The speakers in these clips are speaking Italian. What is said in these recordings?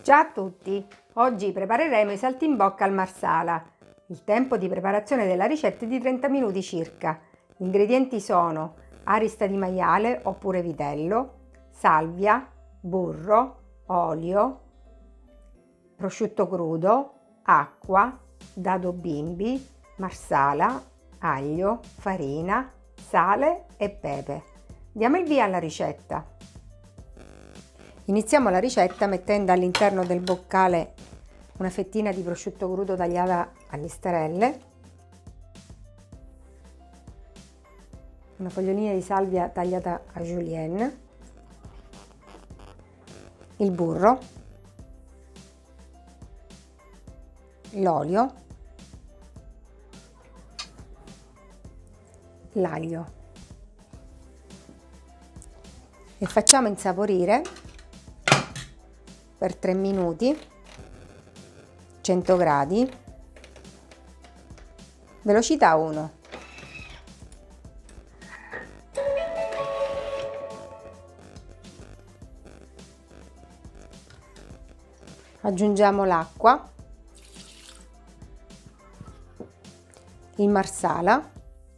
Ciao a tutti! Oggi prepareremo i saltimbocca al marsala. Il tempo di preparazione della ricetta è di 30 minuti circa. Gli ingredienti sono arista di maiale oppure vitello, salvia, burro, olio, prosciutto crudo, acqua, dado bimbi, marsala, aglio, farina, sale e pepe. Diamo il via alla ricetta. Iniziamo la ricetta mettendo all'interno del boccale una fettina di prosciutto crudo tagliata a listarelle, una fogliolina di salvia tagliata a julienne, il burro, l'olio, l'aglio e facciamo insaporire per 3 minuti, 100 gradi, velocità 1. Aggiungiamo l'acqua, il marsala,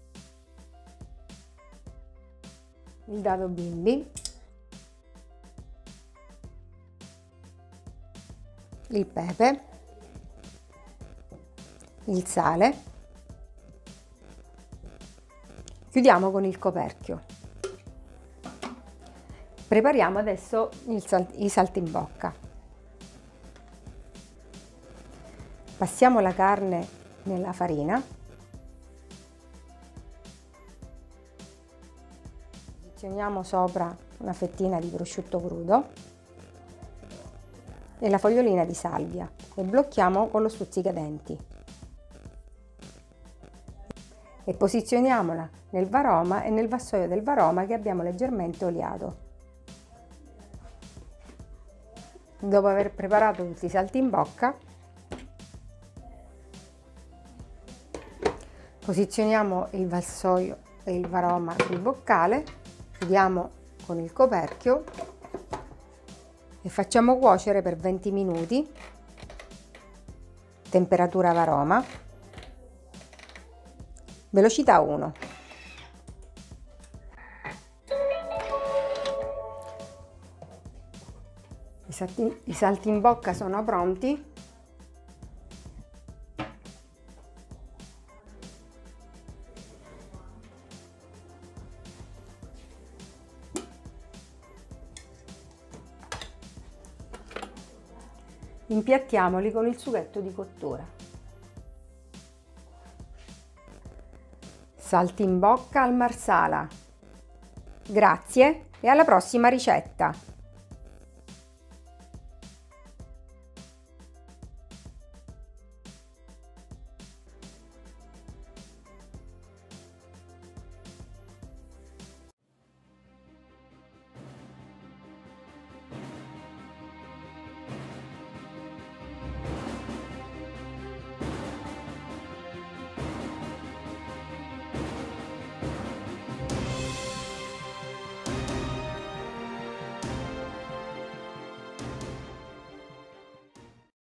il dado bimbi, il pepe, il sale. Chiudiamo con il coperchio. Prepariamo adesso i saltimbocca. Passiamo la carne nella farina. Posizioniamo sopra una fettina di prosciutto crudo e la fogliolina di salvia e blocchiamo con lo stuzzicadenti e posizioniamola nel varoma e nel vassoio del varoma che abbiamo leggermente oliato. Dopo aver preparato tutti i saltimbocca, posizioniamo il vassoio e il varoma sul boccale, chiudiamo con il coperchio e facciamo cuocere per 20 minuti, temperatura varoma, velocità 1. I saltimbocca sono pronti. Impiattiamoli con il sughetto di cottura. Saltimbocca al marsala. Grazie e alla prossima ricetta!